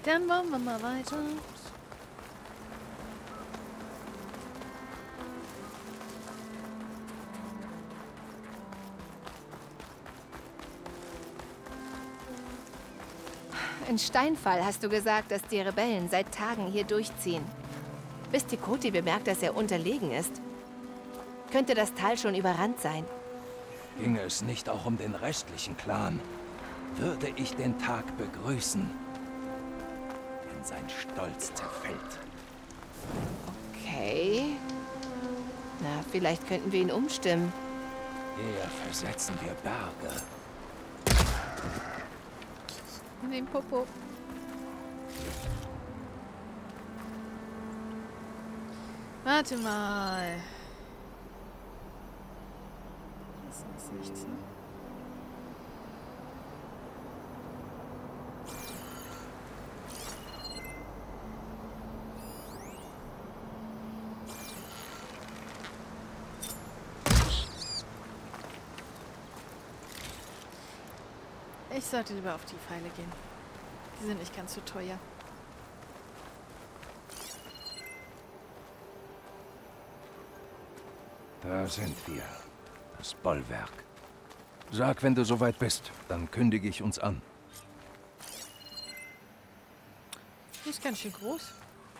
Dann wollen wir mal weiter. In Steinfall hast du gesagt, dass die Rebellen seit Tagen hier durchziehen. Bis Tekoti bemerkt, dass er unterlegen ist. Könnte das Tal schon überrannt sein. Ginge es nicht auch um den restlichen Clan, würde ich den Tag begrüßen, wenn sein Stolz zerfällt. Okay. Na, vielleicht könnten wir ihn umstimmen. Eher versetzen wir Berge. In den Popo. Warte mal. Das ist nichts, ne? Ich sollte lieber auf die Pfeile gehen. Die sind nicht ganz so teuer. Da sind wir. Das Bollwerk. Sag, wenn du soweit bist, dann kündige ich uns an. Die ist ganz schön groß.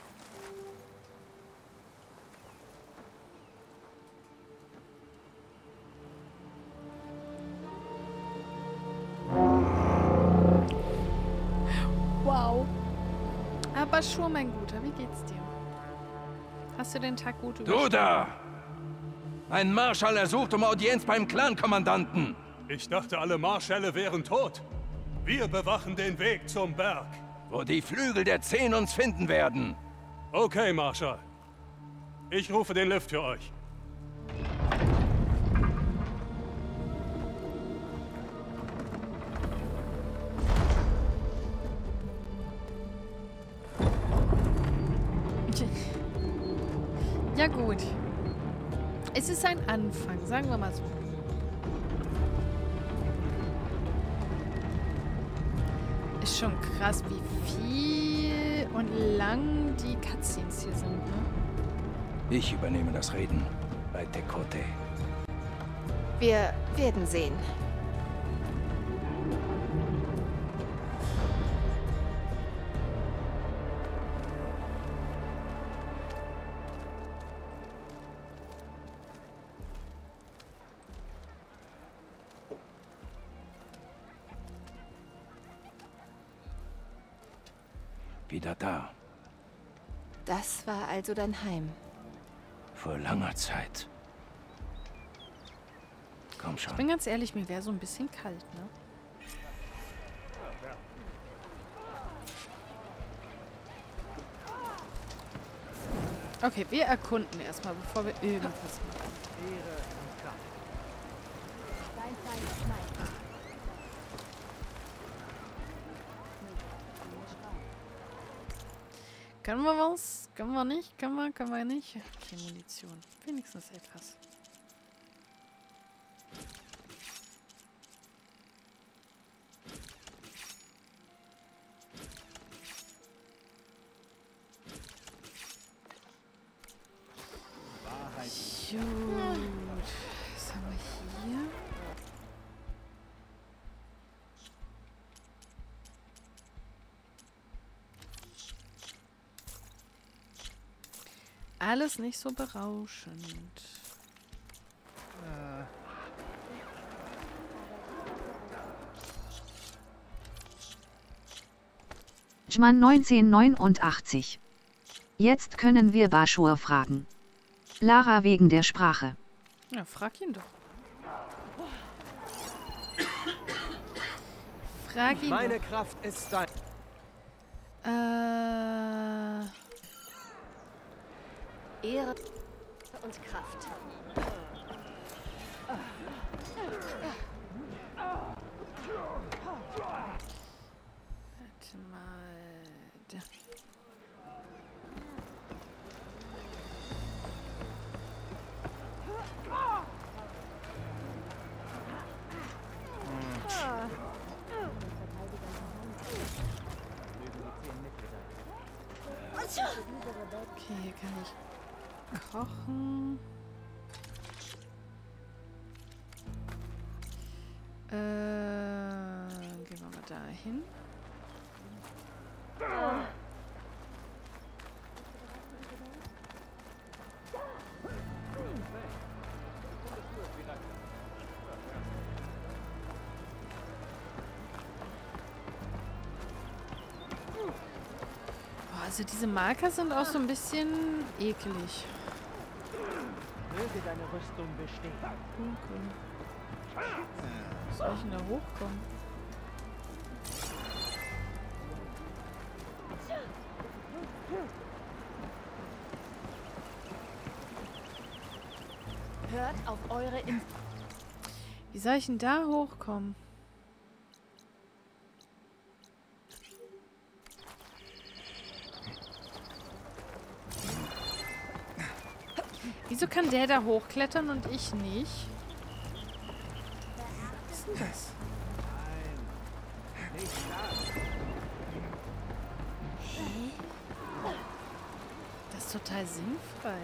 Wow. Aber schon, mein Guter, wie geht's dir? Hast du den Tag gut überstanden? Du da! Ein Marschall ersucht um Audienz beim Clankommandanten. Ich dachte, alle Marschälle wären tot. Wir bewachen den Weg zum Berg. Wo die Flügel der 10 uns finden werden. Okay, Marschall. Ich rufe den Lift für euch. Ja gut. Es ist ein Anfang, sagen wir mal so. Ist schon krass, wie viel und lang die Cutscenes hier sind, ne? Ich übernehme das Reden bei Tekote. Wir werden sehen. Wieder da. Das war also dein Heim. Vor langer Zeit. Komm schon. Ich bin ganz ehrlich, mir wäre so ein bisschen kalt, ne? Okay, wir erkunden erstmal, bevor wir irgendwas machen. Können wir was? Können wir nicht? Können wir nicht? Okay, Munition. Wenigstens etwas. Gut. Was haben wir hier? Alles nicht so berauschend. Jman 1989. Jetzt können wir Bashur fragen. Lara wegen der Sprache. Ja, frag ihn doch. Frag ihn Meine doch. Kraft ist dein. Ehre und Kraft. Warte mal. Da. Okay, hier kann ich kochen. Gehen wir mal dahin. Boah, also diese Marker sind auch so ein bisschen eklig. Möge deine Rüstung bestehen. Okay. Wie soll ich denn da hochkommen? Hört auf eure Wie soll ich denn da hochkommen? Wieso kann der da hochklettern und ich nicht? Was ist denn das? Das ist total sinnfrei.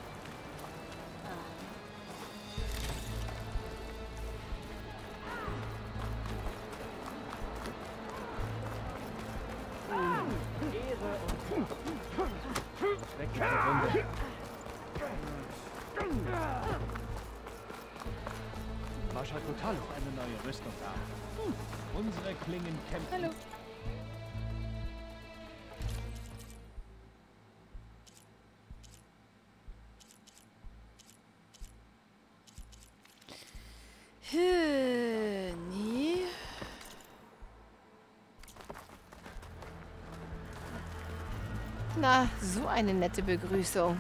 Marschall Kotalo, eine neue Rüstung da. Unsere Klingen kämpfen. Hallo. Nee. Na, so eine nette Begrüßung.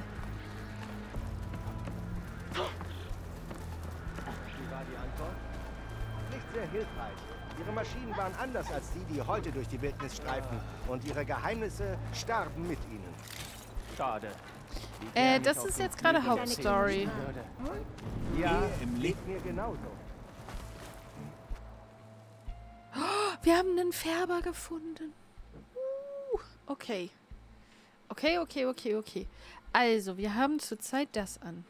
Wie war die Antwort? Nicht sehr hilfreich. Ihre Maschinen waren anders als die heute durch die Wildnis streifen. Und ihre Geheimnisse starben mit ihnen. Schade. Das ist jetzt gerade Hauptstory. Ja, im Leben mir genauso. Wir haben einen Färber gefunden. Okay. Okay. Also, wir haben zurzeit das an.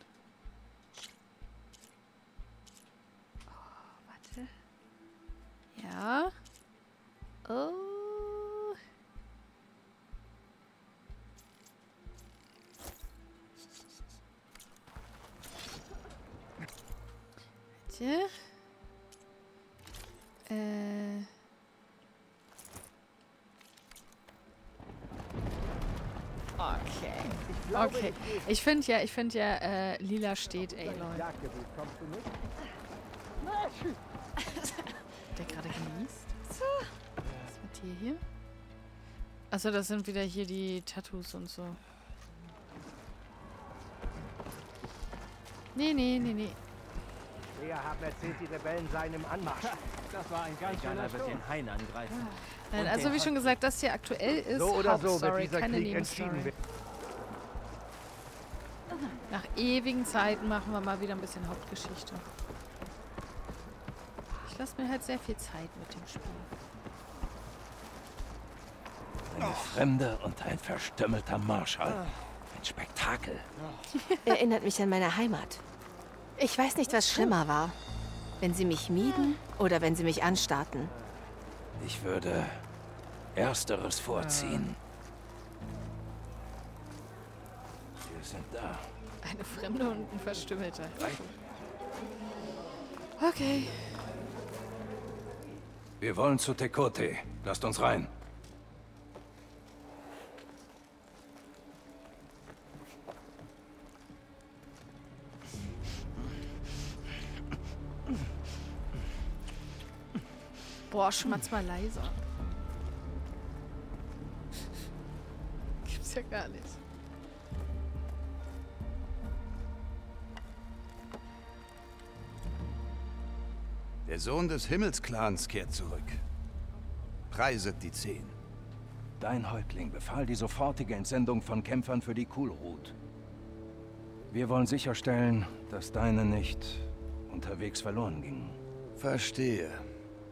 Oh, warte. Ja. Oh. Warte. Okay. Ich finde ja, lila steht Aloy. Der gerade genießt. Was hat hier? Achso, das sind wieder hier die Tattoos und so. Nee. Wir haben erzählt, die Rebellen seien im Anmarsch. Das war ein ganz schöner wird den Hain angreifen. Nein, also wie schon gesagt, das hier aktuell ist So oder so wird Hauptstory, dieser keine Krieg entschieden Nebenstory. werden. Nach ewigen Zeiten machen wir mal wieder ein bisschen Hauptgeschichte. Ich lasse mir halt sehr viel Zeit mit dem Spiel. Eine Fremde und ein verstümmelter Marschall. Ein Spektakel. Erinnert mich an meine Heimat. Ich weiß nicht, was schlimmer war. Wenn sie mich mieden oder wenn sie mich anstarrten. Ich würde Ersteres vorziehen. Wir sind da. Eine Fremde und ein Verstümmelter. Okay. Wir wollen zu Tekote. Lasst uns rein. Boah, schmatz mal leiser. Gibt's ja gar nicht. Der Sohn des Himmelsclans kehrt zurück. Preiset die 10. Dein Häuptling befahl die sofortige Entsendung von Kämpfern für die Kulrut. Wir wollen sicherstellen, dass deine nicht unterwegs verloren gingen. Verstehe.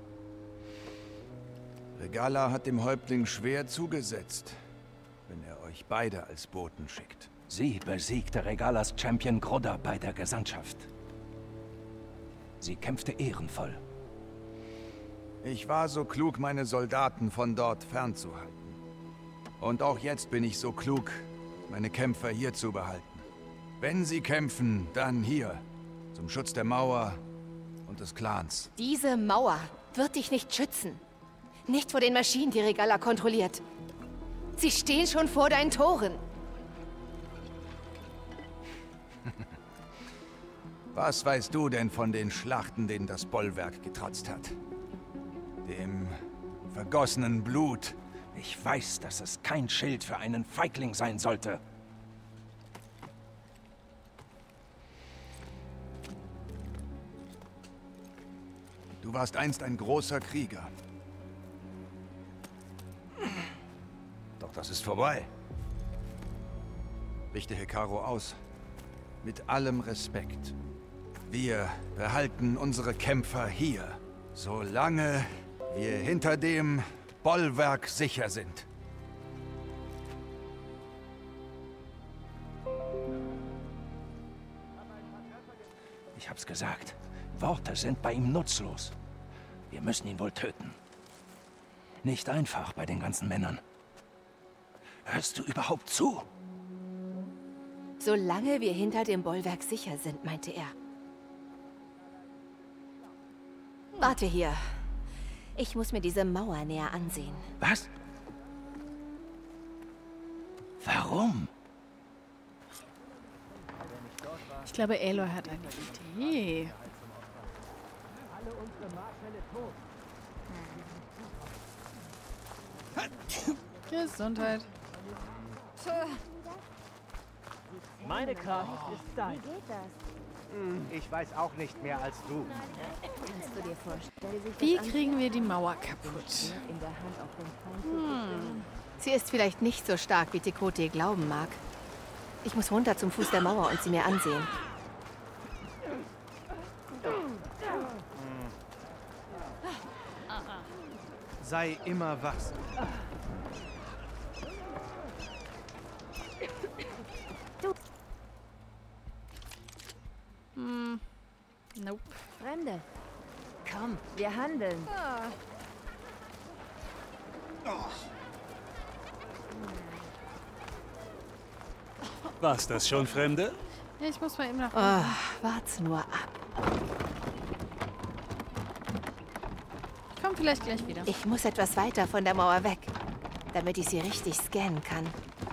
Regala hat dem Häuptling schwer zugesetzt. Wenn er euch beide als Boten schickt. Sie besiegte Regalas Champion Grudda bei der Gesandtschaft. Sie kämpfte ehrenvoll. Ich war so klug, meine Soldaten von dort fernzuhalten. Und auch jetzt bin ich so klug, meine Kämpfer hier zu behalten. Wenn sie kämpfen, dann hier. Zum Schutz der Mauer und des Clans. Diese Mauer wird dich nicht schützen. Nicht vor den Maschinen, die Regalla kontrolliert. Sie stehen schon vor deinen Toren. Was weißt du denn von den Schlachten, denen das Bollwerk getrotzt hat? Dem vergossenen Blut. Ich weiß, dass es kein Schild für einen Feigling sein sollte. Du warst einst ein großer Krieger. Doch das ist vorbei. Richte Hekarro aus. Mit allem Respekt. Wir behalten unsere Kämpfer hier, solange wir hinter dem Bollwerk sicher sind. Ich hab's gesagt. Worte sind bei ihm nutzlos. Wir müssen ihn wohl töten. Nicht einfach bei den ganzen Männern. Hörst du überhaupt zu? Solange wir hinter dem Bollwerk sicher sind, meinte er. Warte hier. Ich muss mir diese Mauer näher ansehen. Was? Warum? Ich glaube, Aloy hat eine Idee. Gesundheit. Meine Kraft ist dein. Ich weiß auch nicht mehr als du. Wie kriegen wir die Mauer kaputt? Sie ist vielleicht nicht so stark, wie Tekote glauben mag. Ich muss runter zum Fuß der Mauer und sie mir ansehen. Sei immer wachsam. Nope. Fremde. Komm, wir handeln. War's das schon, Fremde? Ja, ich muss mal eben nach Wart's nur ab. Ich komme vielleicht gleich wieder. Ich muss etwas weiter von der Mauer weg, damit ich sie richtig scannen kann.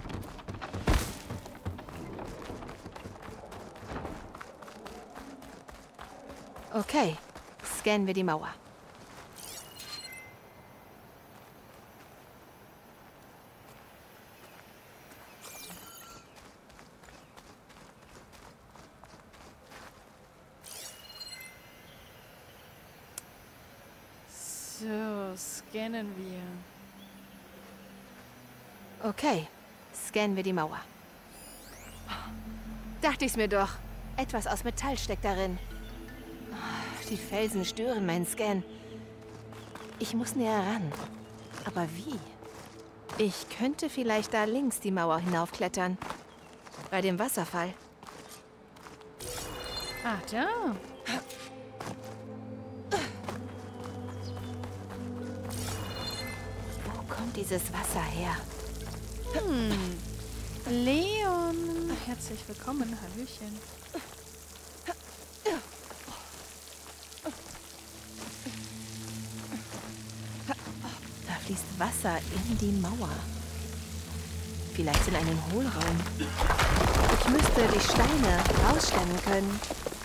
Okay, scannen wir die Mauer. So, scannen wir. Okay, scannen wir die Mauer. Dachte ich's mir doch. Etwas aus Metall steckt darin. Die Felsen stören meinen Scan. Ich muss näher ran. Aber wie? Ich könnte vielleicht da links die Mauer hinaufklettern. Bei dem Wasserfall. Ah, da. Wo kommt dieses Wasser her? Leon. Herzlich willkommen. Hallöchen. Da fließt Wasser in die Mauer. Vielleicht in einen Hohlraum. Ich müsste die Steine rausstemmen können.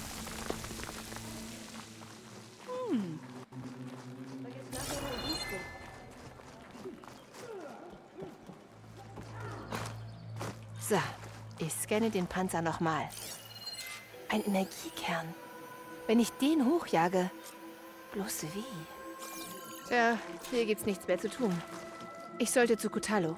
So, ich scanne den Panzer nochmal. Ein Energiekern. Wenn ich den hochjage, bloß wie? Tja, hier gibt's nichts mehr zu tun. Ich sollte zu Kotallo.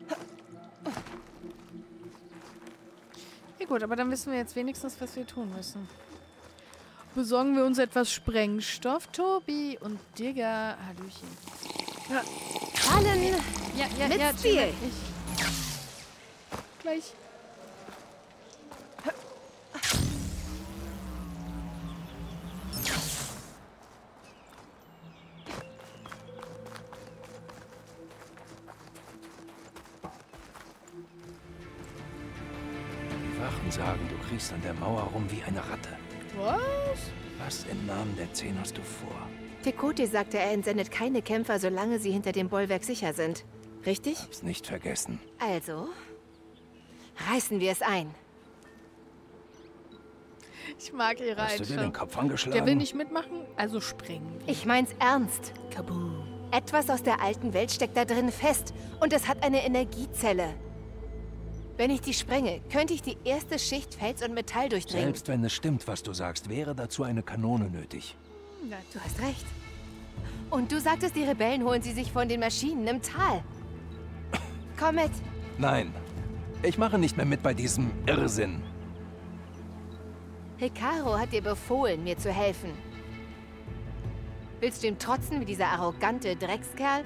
Ja gut, aber dann wissen wir jetzt wenigstens, was wir tun müssen. Besorgen wir uns etwas Sprengstoff, Tobi und Digger. Hallöchen. Fallen! Ja, Mit Stil. gleich. Die Wachen sagen, du kriechst an der Mauer rum wie eine Ratte. Was? Was im Namen der 10 hast du vor? Tekote sagte, er entsendet keine Kämpfer, solange sie hinter dem Bollwerk sicher sind. Richtig? Hab's nicht vergessen. Also, reißen wir es ein. Ich mag ihre Hast du dir den Einstellung. Kopf angeschlagen? Der will nicht mitmachen, also springen wir. Ich mein's ernst. Kaboom. Etwas aus der alten Welt steckt da drin fest und es hat eine Energiezelle. Wenn ich die sprenge, könnte ich die erste Schicht Fels und Metall durchdringen. Selbst wenn es stimmt, was du sagst, wäre dazu eine Kanone nötig. Du hast recht. Und du sagtest, die Rebellen holen sie sich von den Maschinen im Tal. Komm mit. Nein, ich mache nicht mehr mit bei diesem Irrsinn. Hikaru hat dir befohlen, mir zu helfen. Willst du ihm trotzen wie dieser arrogante Dreckskerl?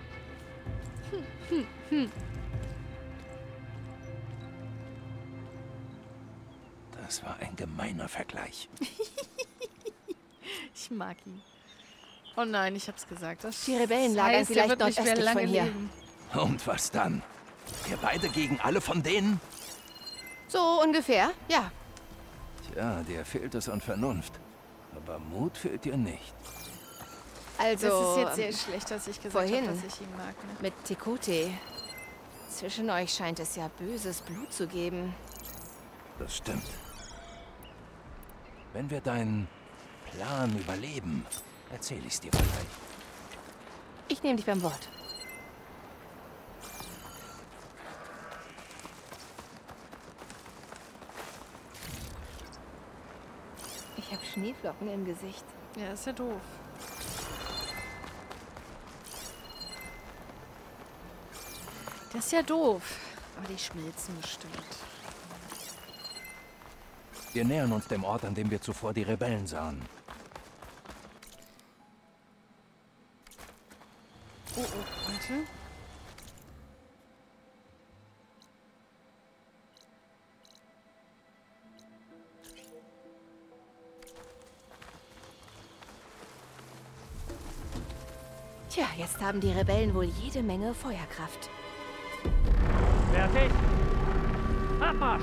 Das war ein gemeiner Vergleich. Ich mag ihn. Oh nein, ich hab's gesagt. Das Die Rebellen lagern heißt, er vielleicht wird nicht mehr nordöstlich lange von hier. leben. Und was dann? Wir beide gegen alle von denen? So ungefähr, ja. Tja, dir fehlt es an Vernunft. Aber Mut fehlt dir nicht. Also, Das ist jetzt sehr schlecht, dass ich gesagt vorhin. habe, dass ich ihn mag. Ne? mit Tekote. Zwischen euch scheint es ja böses Blut zu geben. Das stimmt. Wenn wir deinen Plan überleben, erzähle ich's dir vielleicht. Ich nehme dich beim Wort. Ich habe Schneeflocken im Gesicht. Ja, ist ja doof. Das ist ja doof. Aber die schmilzen bestimmt. Wir nähern uns dem Ort, an dem wir zuvor die Rebellen sahen. Oh, oh, warte. Tja, jetzt haben die Rebellen wohl jede Menge Feuerkraft. Fertig? Abmarsch!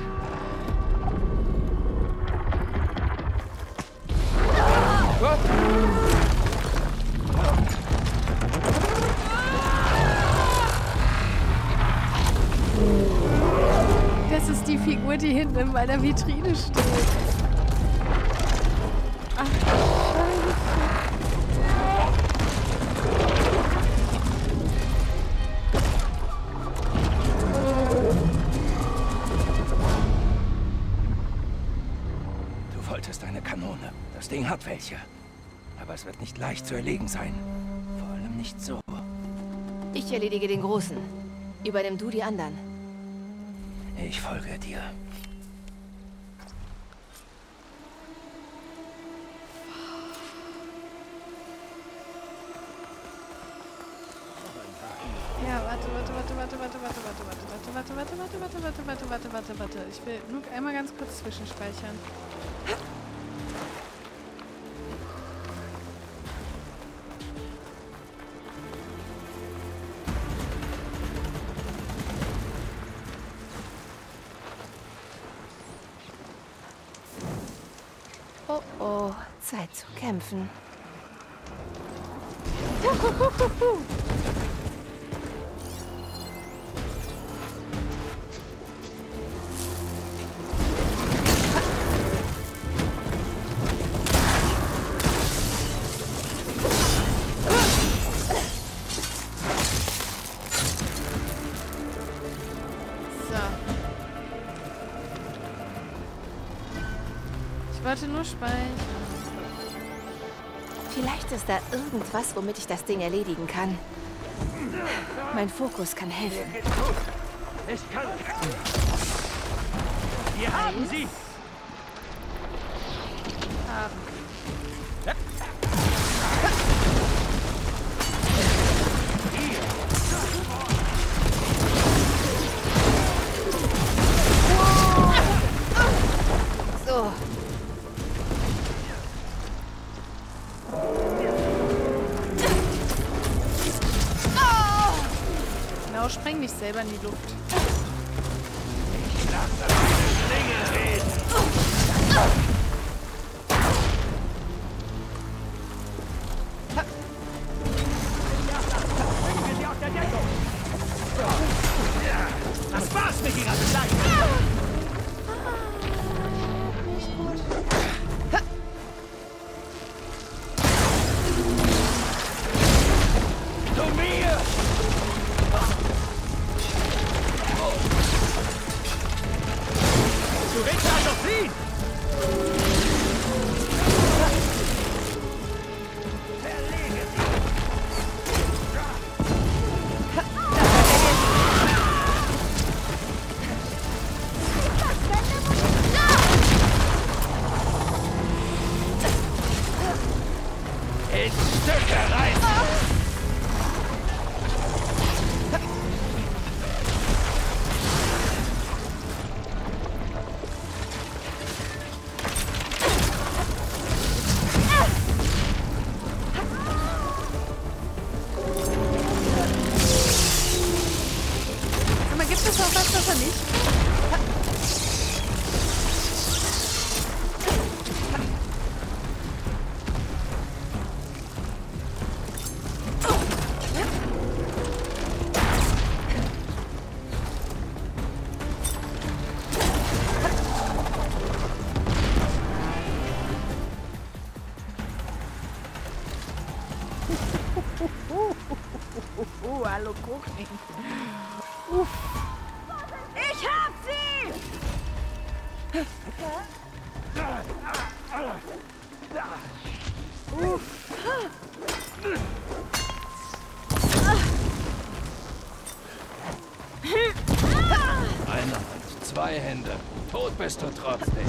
Das ist die Figur, die hinten in meiner Vitrine steht. Ach, Scheiße. Du wolltest eine Kanone. Das Ding hat welche. Aber es wird nicht leicht zu erlegen sein. Vor allem nicht so. Ich erledige den Großen. Übernimm du die anderen. Ich folge dir. Ja, warte. Ich will nur einmal ganz kurz zwischenspeichern. Oh oh, Zeit zu kämpfen. So. Ich wollte nur speichern. Vielleicht ist da irgendwas, womit ich das Ding erledigen kann. Mein Fokus kann helfen. Ich kann... Wir haben sie! Haben. Genau, spreng dich selber in die Luft. Ich lasse meine Schlinge reden. Bringen Sie aus der Deckung! Das war's mit Ihrer Beschleunigung! Nicht gut. Zu mir! Du willst also fliehen! In Stücke reißen! Aber gibt es auch was er nicht? Hallo Kuchen. Uff. Ich hab sie! Eine Hand, zwei Hände. Tot bist du trotzdem.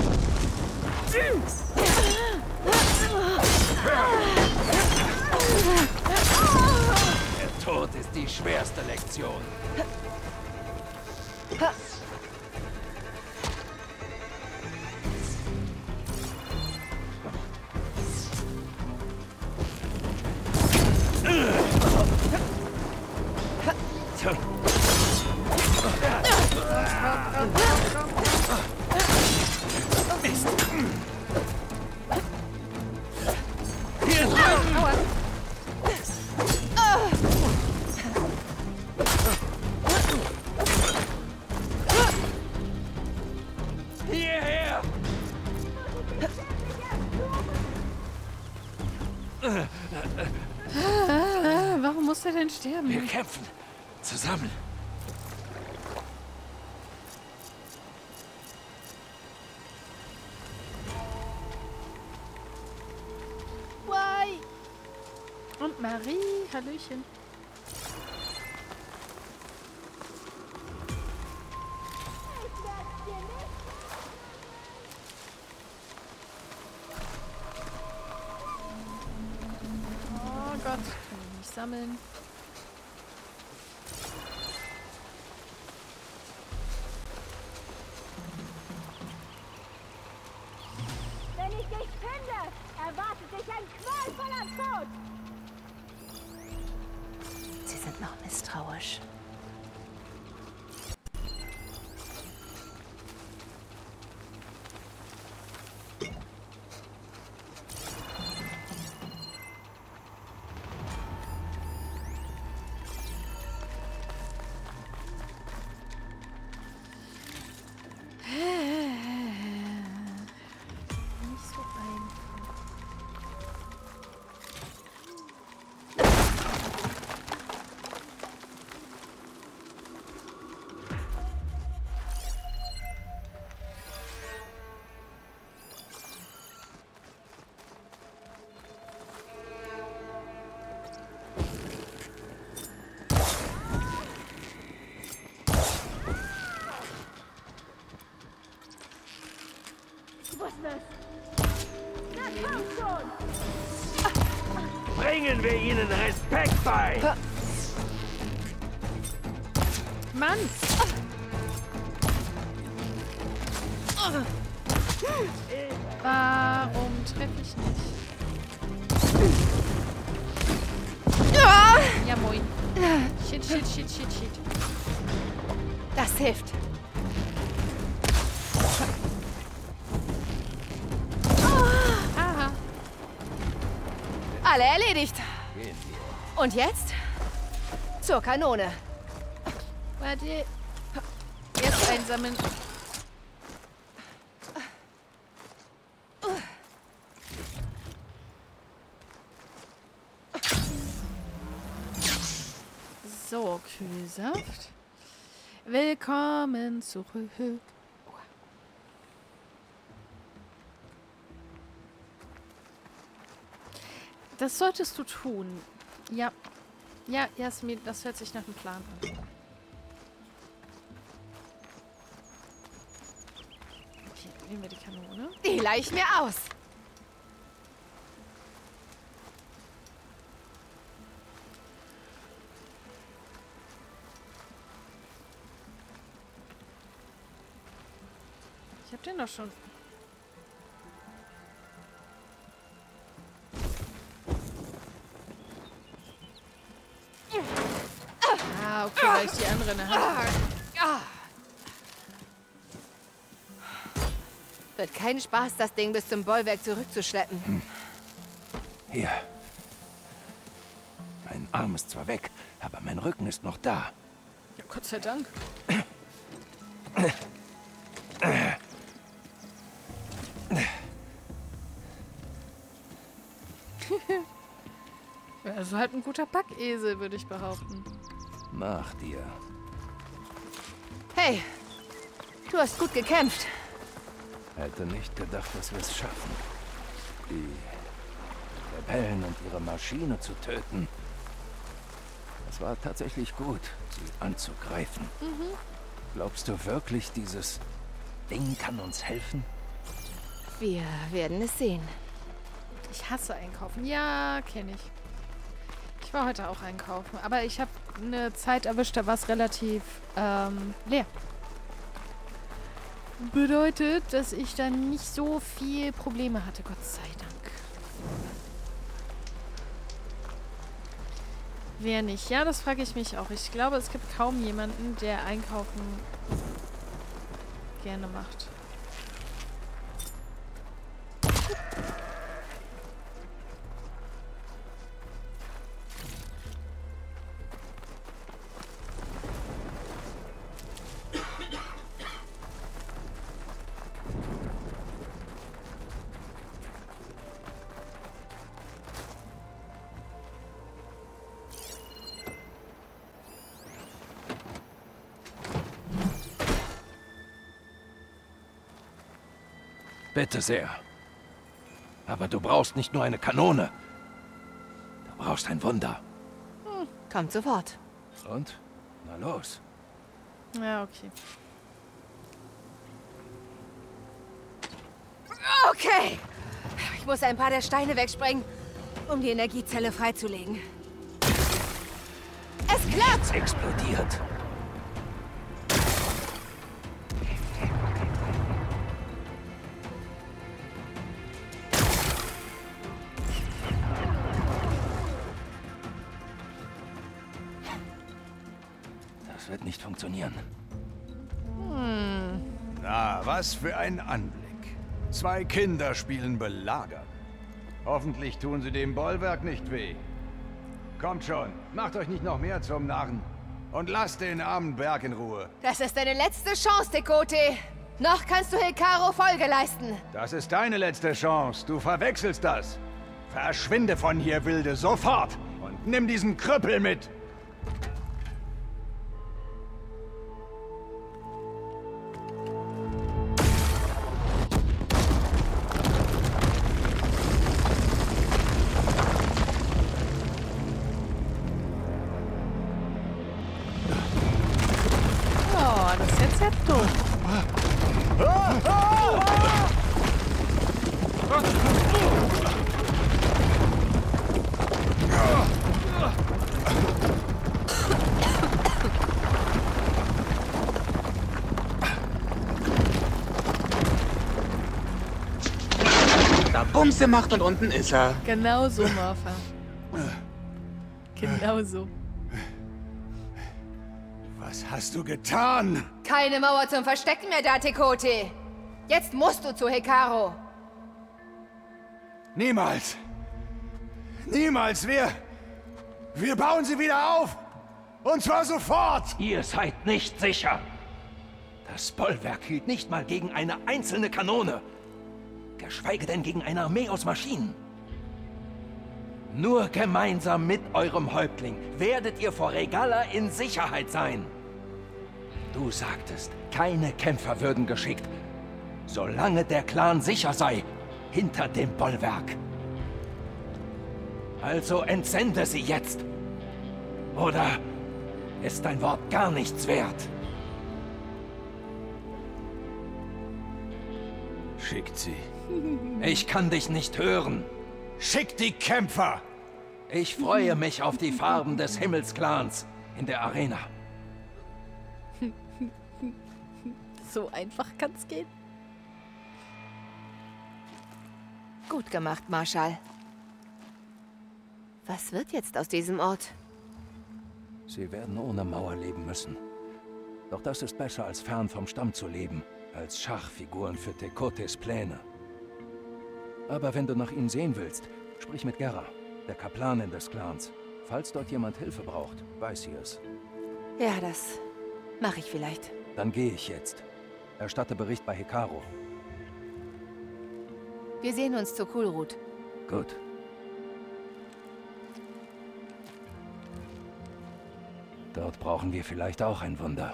Der Tod ist die schwerste Lektion. Mist. Hier drüben! Hierher! Warum muss er denn sterben? Wir kämpfen. Zusammen. Why? Und Marie, hallöchen. Oh Gott, kann ich nicht sammeln. Wenn ich dich finde, erwartet dich ein qualvoller Tod! Sie sind noch misstrauisch. Nicht so einfach. Ich wusste es! Na komm schon! Bringen wir ihnen Respekt bei! Mann! Warum treffe ich nicht? Ja, moin. Shit, shit, shit, shit, shit. Das hilft. Aha. Alle erledigt. Und jetzt? Zur Kanone. Warte. Jetzt einsammeln. So, Kühlsaft. Willkommen zurück. Das solltest du tun. Ja. Ja, Jasmin, das hört sich nach einem Plan an. Okay, nehmen wir die Kanone. Die leih ich mir aus. Ich hab den doch schon. Ah, okay, weil ich die andere in der Hand habe. Wird kein Spaß, das Ding bis zum Bollwerk zurückzuschleppen. Hier. Mein Arm ist zwar weg, aber mein Rücken ist noch da. Ja, Gott sei Dank. Also halt ein guter Packesel, würde ich behaupten. Nach dir. Hey, du hast gut gekämpft. Hätte nicht gedacht, dass wir es schaffen. Die Rebellen und ihre Maschine zu töten. Es war tatsächlich gut, sie anzugreifen. Glaubst du wirklich, dieses Ding kann uns helfen? Wir werden es sehen. Ich hasse Einkaufen. Ja, kenne ich. Ich war heute auch einkaufen, aber ich habe eine Zeit erwischt, da war es relativ leer. Bedeutet, dass ich dann nicht so viel Probleme hatte, Gott sei Dank. Wer nicht? Ja, das frage ich mich auch. Ich glaube, es gibt kaum jemanden, der Einkaufen gerne macht. Bitte sehr. Aber du brauchst nicht nur eine Kanone. Du brauchst ein Wunder. Kommt sofort. Und? Na los. Ja, okay. Okay. Ich muss ein paar der Steine wegsprengen, um die Energiezelle freizulegen. Es klappt! Es explodiert. Das wird nicht funktionieren. Na, was für ein Anblick. 2 Kinder spielen belagert. Hoffentlich tun sie dem Bollwerk nicht weh. Kommt schon, macht euch nicht noch mehr zum Narren. Und lasst den armen Berg in Ruhe. Das ist deine letzte Chance, Dekote. Noch kannst du Hekaro Folge leisten. Das ist deine letzte Chance. Du verwechselst das. Verschwinde von hier, Wilde, sofort. Und nimm diesen Krüppel mit. Oh, das ist jetzt ja doof. Da Bumse macht und unten ist er. Genau so, Morpha. Genau so. Was hast du getan? Keine Mauer zum Verstecken mehr da, Tekote. Jetzt musst du zu Hekarro. Niemals. Niemals. Wir bauen sie wieder auf. Und zwar sofort. Ihr seid nicht sicher. Das Bollwerk hielt nicht mal gegen eine einzelne Kanone. Geschweige denn gegen eine Armee aus Maschinen. Nur gemeinsam mit eurem Häuptling werdet ihr vor Regalla in Sicherheit sein. Du sagtest, keine Kämpfer würden geschickt, solange der Clan sicher sei, hinter dem Bollwerk. Also entsende sie jetzt. Oder ist dein Wort gar nichts wert? Schickt sie. Ich kann dich nicht hören. Schickt die Kämpfer! Ich freue mich auf die Farben des Himmelsclans in der Arena. So einfach kann's gehen. Gut gemacht, Marschall. Was wird jetzt aus diesem Ort? Sie werden ohne Mauer leben müssen. Doch das ist besser, als fern vom Stamm zu leben, als Schachfiguren für Tekotes Pläne. Aber wenn du nach ihnen sehen willst, sprich mit Gerra, der Kaplanin des Clans. Falls dort jemand Hilfe braucht, weiß sie es. Ja, das mache ich vielleicht. Dann gehe ich jetzt. Erstatte Bericht bei Hekarro. Wir sehen uns zu Kulrut. Gut. Dort brauchen wir vielleicht auch ein Wunder.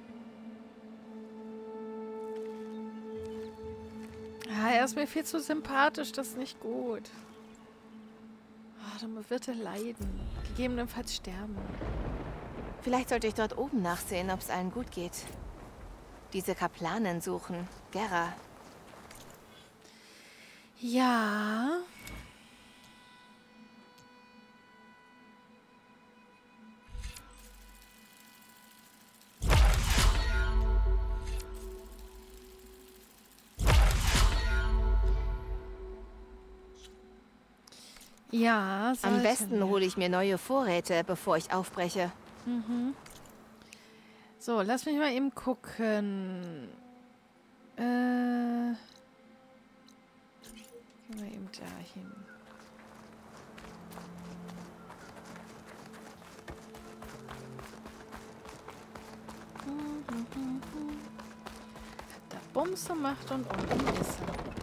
Ja, er ist mir viel zu sympathisch, das ist nicht gut. Oh, dann wird er leiden. Gegebenenfalls sterben. Vielleicht sollte ich dort oben nachsehen, ob es allen gut geht. Diese Kaplanen suchen. Gerra. Ja. Ja, am besten hole ich mir neue Vorräte, bevor ich aufbreche. Mhm. So, lass mich mal eben gucken. Gehen wir eben dahin. Da Bumse macht und unten ist er.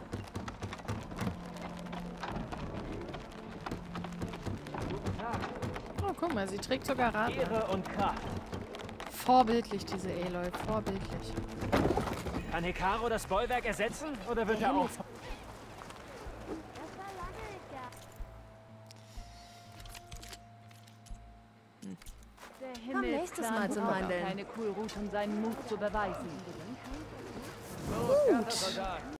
Oh, guck mal, sie trägt sogar Rad. Ehre und Kraft. Vorbildlich, diese Aloy, vorbildlich. Kann Hekarro das Bollwerk ersetzen oder wird er auch... Komm nächstes Mal zum Handeln. Keine Kulrut, um seinen Mut zu beweisen. Gut.